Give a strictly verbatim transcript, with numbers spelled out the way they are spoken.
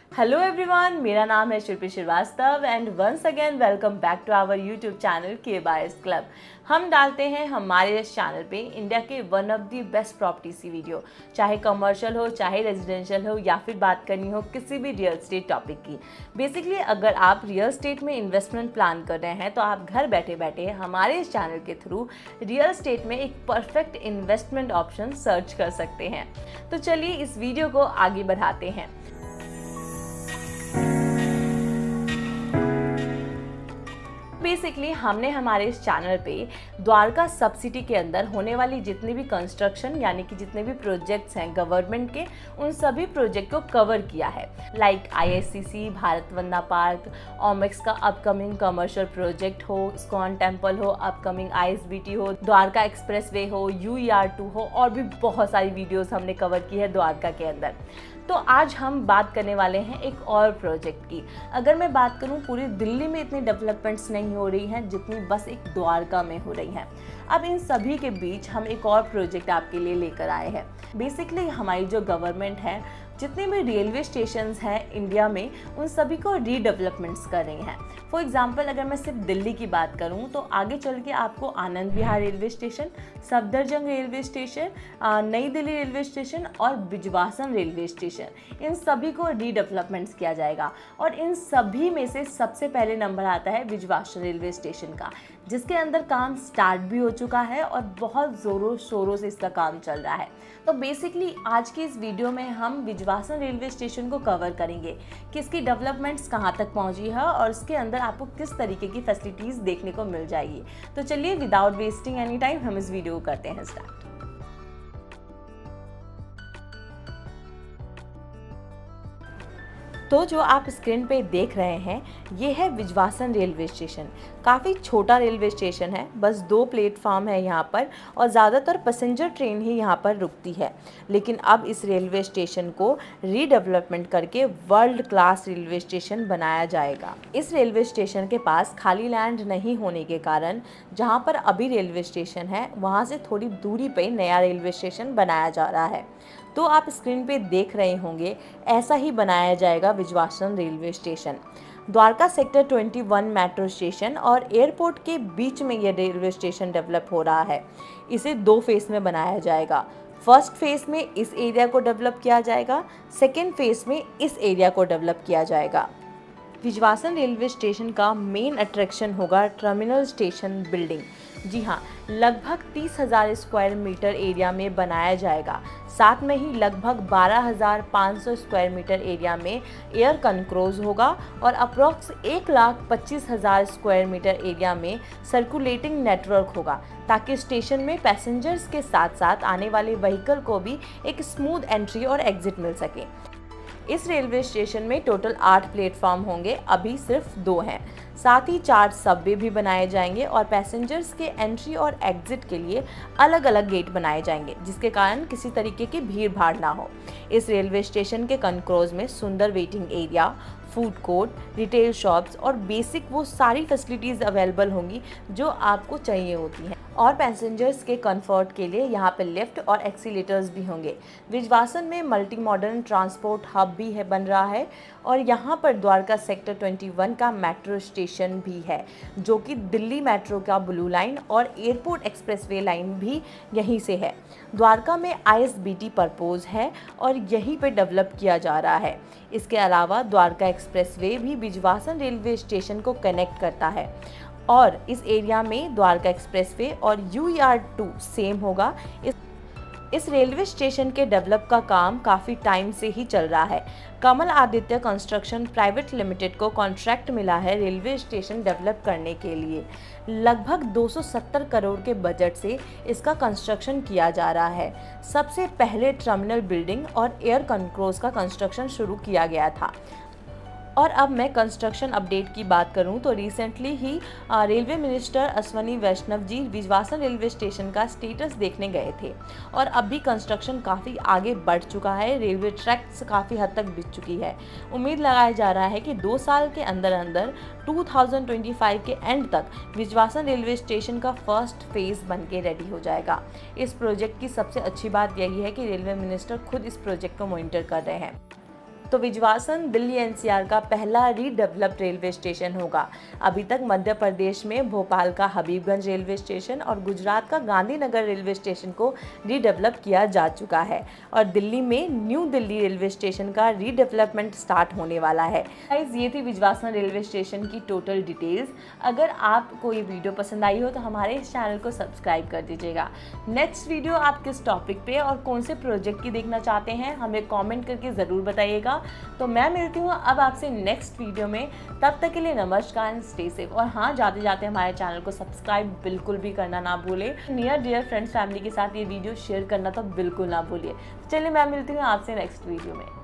Hello everyone, मेरा नाम है Shilpi Shrivastava and once again welcome back to our YouTube channel के बायर्स क्लब। हम डालते हैं हमारे इस चैनल पे इंडिया के one of the best properties की वीडियो, चाहे कमर्शियल हो, चाहे रेजिडेंशियल हो, या फिर बात करनी हो किसी भी रियल एस्टेट टॉपिक की। बेसिकली अगर आप रियल एस्टेट में इन्वेस्टमेंट प्लान कर रहे हैं तो आप घर बैठे बैठे हमारे इस चैनल के थ्रू रियल एस्टेट में एक परफेक्ट इन्वेस्टमेंट ऑप्शन सर्च कर सकते हैं। तो चलिए इस वीडियो को आगे बढ़ाते हैं। बेसिकली हमने हमारे इस चैनल पे द्वारका सब सिटी के अंदर होने वाली जितनी भी कंस्ट्रक्शन यानी कि जितने भी प्रोजेक्ट्स हैं गवर्नमेंट के, उन सभी प्रोजेक्ट को कवर किया है। Like I S C C, Bharat Vandana park, Omaxe का अपकमिंग कमर्शियल प्रोजेक्ट हो, इस्कॉन टेम्पल हो, upcoming I S B T हो, द्वारका एक्सप्रेसवे हो, यू ई आर टू हो, और भी बहुत सारी वीडियोस हमने कवर की है द्वारका के अंदर। तो आज हम बात करने वाले हैं एक और प्रोजेक्ट की। अगर मैं बात करूं, पूरी दिल्ली में इतनी डेवलपमेंट्स नहीं हो रही हैं जितनी बस एक द्वारका में हो रही हैं। अब इन सभी के बीच हम एक और प्रोजेक्ट आपके लिए लेकर आए हैं। बेसिकली हमारी जो गवर्नमेंट है, जितने भी रेलवे स्टेशंस हैं इंडिया में, उन सभी को रीडेवलपमेंट्स कर रही हैं। फॉर एग्जांपल अगर मैं सिर्फ दिल्ली की बात करूं तो आगे चल के आपको Anand Vihar railway station, Safdarjung railway station, नई दिल्ली रेलवे स्टेशन और बिजवासन रेलवे स्टेशन, इन सभी को रीडेवलपमेंट्स किया जाएगा। और इन सभी में से सबसे पहले नंबर आता है बिजवासन रेलवे स्टेशन का, जिसके अंदर काम स्टार्ट भी हो चुका है और बहुत ज़ोरों शोरों से इसका काम चल रहा है। तो बेसिकली आज की इस वीडियो में हम बिजवासन रेलवे स्टेशन को कवर करेंगे कि इसकी डेवलपमेंट्स कहाँ तक पहुँची है और इसके अंदर आपको किस तरीके की फैसिलिटीज़ देखने को मिल जाएगी। तो चलिए विदाउट वेस्टिंग एनी टाइम हम इस वीडियो को करते हैं स्टार्ट। तो जो आप स्क्रीन पे देख रहे हैं ये है बिजवासन रेलवे स्टेशन। काफ़ी छोटा रेलवे स्टेशन है, बस दो प्लेटफॉर्म है यहाँ पर और ज़्यादातर पैसेंजर ट्रेन ही यहाँ पर रुकती है। लेकिन अब इस रेलवे स्टेशन को रीडेवलपमेंट करके वर्ल्ड क्लास रेलवे स्टेशन बनाया जाएगा। इस रेलवे स्टेशन के पास खाली लैंड नहीं होने के कारण जहाँ पर अभी रेलवे स्टेशन है वहाँ से थोड़ी दूरी पर नया रेलवे स्टेशन बनाया जा रहा है। तो आप स्क्रीन पे देख रहे होंगे ऐसा ही बनाया जाएगा Bijwasan railway station. Dwarka sector इक्कीस मेट्रो स्टेशन और एयरपोर्ट के बीच में यह रेलवे स्टेशन डेवलप हो रहा है। इसे दो फेस में बनाया जाएगा। फर्स्ट फेज में इस एरिया को डेवलप किया जाएगा, सेकेंड फेज में इस एरिया को डेवलप किया जाएगा। बिजवासन रेलवे स्टेशन का मेन अट्रैक्शन होगा टर्मिनल स्टेशन बिल्डिंग। जी हाँ, लगभग तीस हज़ार स्क्वायर मीटर एरिया में बनाया जाएगा। साथ में ही लगभग बारह हज़ार पाँच सौ स्क्वायर मीटर एरिया में एयर कंट्रोल होगा और अप्रॉक्स एक लाख पच्चीस हज़ार स्क्वायर मीटर एरिया में सर्कुलेटिंग नेटवर्क होगा, ताकि स्टेशन में पैसेंजर्स के साथ साथ आने वाले व्हीकल को भी एक स्मूथ एंट्री और एग्जिट मिल सके। इस रेलवे स्टेशन में टोटल आठ प्लेटफॉर्म होंगे, अभी सिर्फ दो हैं। साथ ही चार सबवे भी बनाए जाएंगे और पैसेंजर्स के एंट्री और एग्जिट के लिए अलग अलग गेट बनाए जाएंगे, जिसके कारण किसी तरीके की भीड़ भाड़ ना हो। इस रेलवे स्टेशन के कंक्रोज में सुंदर waiting area, food court, retail shops और बेसिक वो सारी फैसिलिटीज़ अवेलेबल होंगी जो आपको चाहिए होती हैं। और पैसेंजर्स के कंफर्ट के लिए यहाँ पे लिफ्ट और एक्सीलेटर्स भी होंगे। बिजवासन में मल्टी मॉडर्न ट्रांसपोर्ट हब भी है बन रहा है और यहाँ पर द्वारका सेक्टर इक्कीस का मेट्रो स्टेशन भी है, जो कि दिल्ली मेट्रो का ब्लू लाइन और एयरपोर्ट एक्सप्रेसवे लाइन भी यहीं से है। द्वारका में I S B T purpose है और यहीं पे डेवलप किया जा रहा है। इसके अलावा द्वारका एक्सप्रेसवे भी बिजवासन रेलवे स्टेशन को कनेक्ट करता है और इस एरिया में द्वारका एक्सप्रेसवे और U E R two same होगा। इस इस रेलवे स्टेशन के डेवलप का काम काफ़ी टाइम से ही चल रहा है। Kamal Aditya construction private limited को कॉन्ट्रैक्ट मिला है रेलवे स्टेशन डेवलप करने के लिए। लगभग दो सौ सत्तर करोड़ के बजट से इसका कंस्ट्रक्शन किया जा रहा है। सबसे पहले टर्मिनल बिल्डिंग और एयर कंट्रोल्स का कंस्ट्रक्शन शुरू किया गया था। और अब मैं कंस्ट्रक्शन अपडेट की बात करूं तो रिसेंटली ही railway minister Ashwini Vaishnaw ji Bijwasan railway station का स्टेटस देखने गए थे और अभी कंस्ट्रक्शन काफ़ी आगे बढ़ चुका है। रेलवे ट्रैक्स काफ़ी हद तक बिछ चुकी है। उम्मीद लगाया जा रहा है कि दो साल के अंदर अंदर दो हज़ार पच्चीस के एंड तक बिजवासन रेलवे स्टेशन का फर्स्ट फेज़ बन के रेडी हो जाएगा। इस प्रोजेक्ट की सबसे अच्छी बात यही है कि रेलवे मिनिस्टर खुद इस प्रोजेक्ट को मॉनिटर कर रहे हैं। तो विजवासन दिल्ली एनसीआर का पहला रीडेवलप्ड रेलवे स्टेशन होगा। अभी तक मध्य प्रदेश में भोपाल का हबीबगंज रेलवे स्टेशन और गुजरात का गांधीनगर रेलवे स्टेशन को रीडेवलप किया जा चुका है और दिल्ली में न्यू दिल्ली रेलवे स्टेशन का रीडेवलपमेंट स्टार्ट होने वाला है। गाइस, ये थी विजवासन रेलवे स्टेशन की टोटल डिटेल्स। अगर आपको ये वीडियो पसंद आई हो तो हमारे इस चैनल को सब्सक्राइब कर दीजिएगा। नेक्स्ट वीडियो आप किस टॉपिक पे और कौन से प्रोजेक्ट की देखना चाहते हैं हमें कमेंट करके ज़रूर बताइएगा। तो मैं मिलती हूँ अब आपसे नेक्स्ट वीडियो में, तब तक के लिए नमस्कार एंड स्टे सेफ। और हाँ, जाते जाते हमारे चैनल को सब्सक्राइब बिल्कुल भी करना ना भूलें। नियर डियर फ्रेंड्स फैमिली के साथ ये वीडियो शेयर करना तो बिल्कुल ना भूलिए। चलिए, मैं मिलती हूँ आपसे नेक्स्ट वीडियो में।